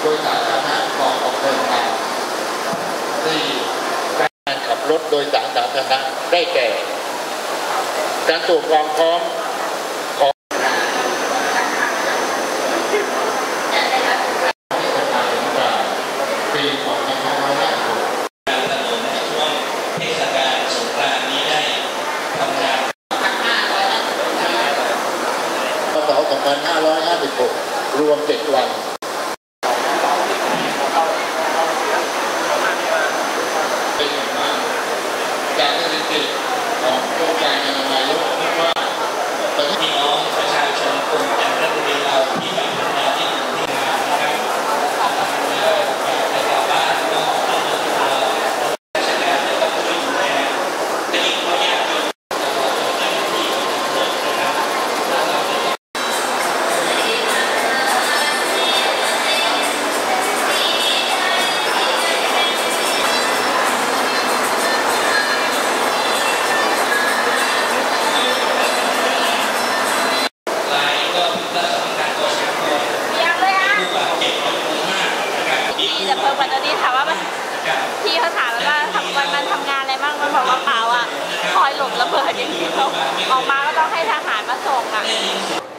โดยสาธารณะก่อนออกเดินทางที่การขับรถโดยสารสาธารณะได้แก่การตรวจความพร้อมของปี2556 การถนนในช่วงเทศกาลสงกรานต์นี้ได้ทำงานพ.ศ. 2556รวม7 วันเป็นอย่างมากจากสถิติของโครงการอนามัยโลกพบว่าพี่น้องประชาชนกลุ่มจันทบุรีเราที่มาทำงานที่กรุงเทพนะครับในชาวบ้านก็ต้องมาดูแลราชการจะต้องช่วยดูแลแต่ยิ่งเขายากจนเจ้าหน้าที่นะครับพี่จะเพิ่มกว่าตอนนี้ถามว่าพี่เขาถามว่ามันทำงานอะไรบ้างมันบอกว่าเปล่าอ่ะคอยหลบระเบิดอย่างนี้เขาออกมาก็ต้องให้ทหารมาส่งอ่ะ